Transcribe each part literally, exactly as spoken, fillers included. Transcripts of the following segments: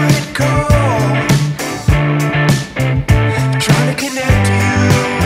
favorite call, trying to connect to you.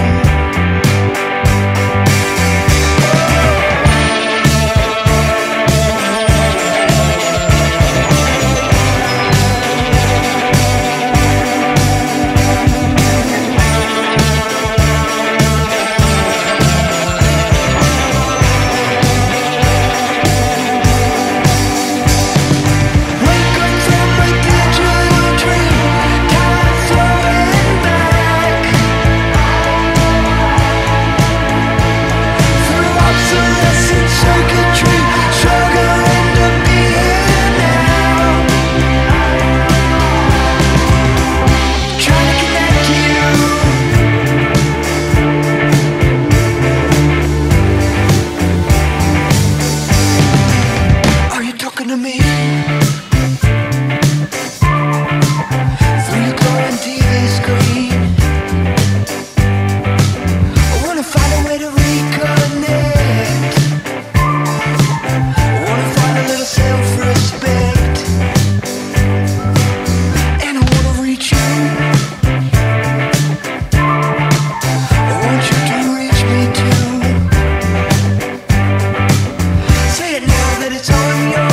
To me through your glowing T V screen, I wanna find a way to reconnect. I wanna find a little self-respect, and I wanna reach you. I want you to reach me too. Say it now that it's on your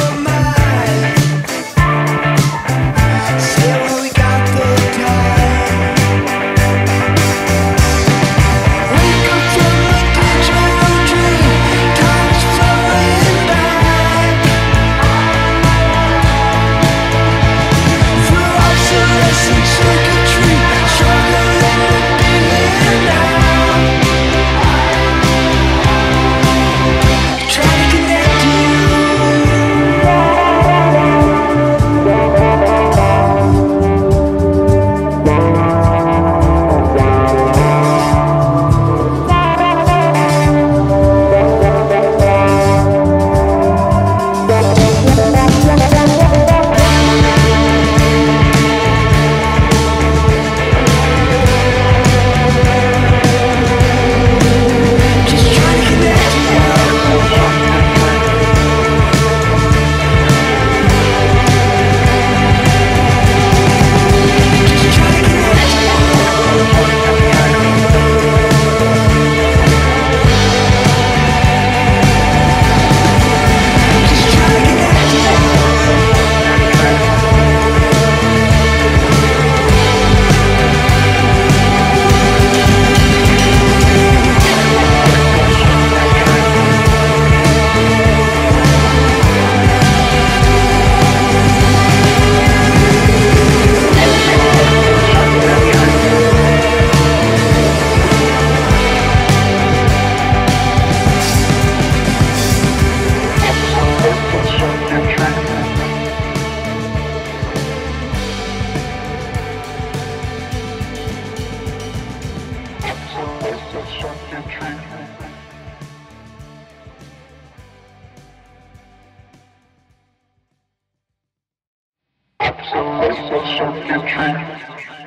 Absolute social trend.